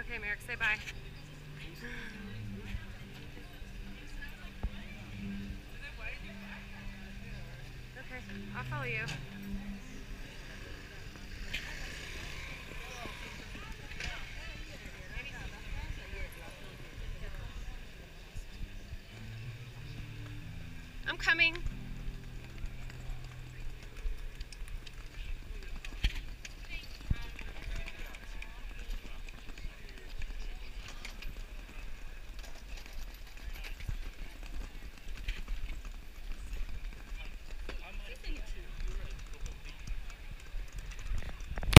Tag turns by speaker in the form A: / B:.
A: Okay, Merrick, say bye. Okay, I'll follow you. I'm coming.